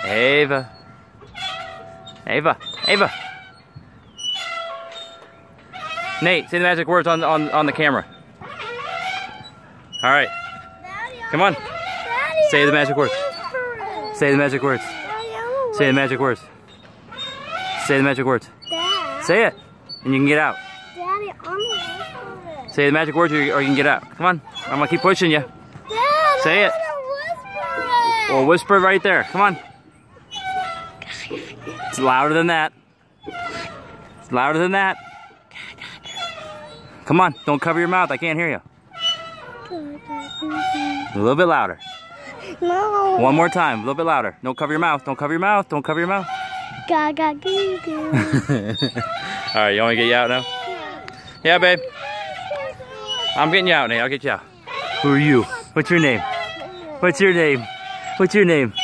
Ava. Ava. Ava. Nate, say the magic words on the camera. All right. Come on. Say the magic words. Say the magic words. Say the magic words. Say the magic words. Say it, and you can get out. Daddy, I'm whispering. Say the magic words or you can get out. Come on. I'm gonna keep pushing you. Dad, Say it. Well, whisper right there. Come on. It's louder than that. It's louder than that. Come on. Don't cover your mouth. I can't hear you. A little bit louder. No. One more time. A little bit louder. Don't cover your mouth. Don't cover your mouth. Don't cover your mouth. Gaga goo goo. All right. You want me to get you out now? Yeah, babe. I'm getting you out, Nate. I'll get you out. Who are you? What's your name? What's your name? What's your name?